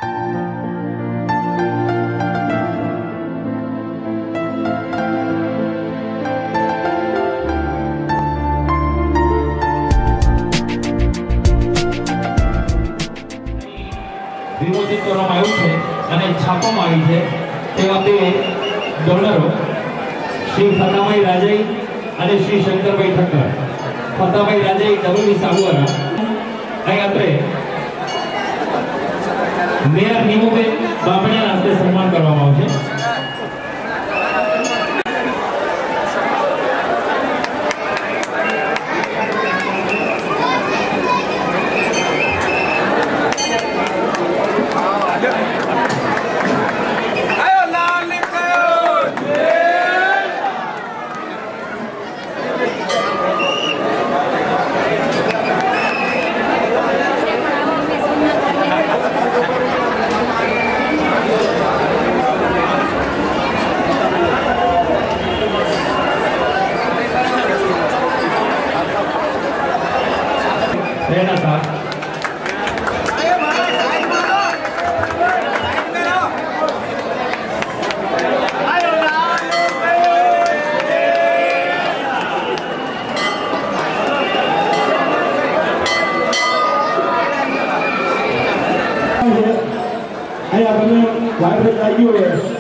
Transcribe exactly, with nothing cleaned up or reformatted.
વિમોચિત કરવામાં આવ્યું છે અને છાપવામાં આવી છે તેવા બે ડોનરો શ્રી ફતાભાઈ રાજાઈ અને શ્રી શંકરભાઈ ઠક્કર. ફતાભાઈ રાજાઈ ડબલી સાગવારા અહીં આપણે મેયર નીમુબેન બામણિયાના હસ્તે સન્માન કરવામાં આવશે. रहना था અહીંયા તમે વાઇબ્રેટ લાગ્યું હોય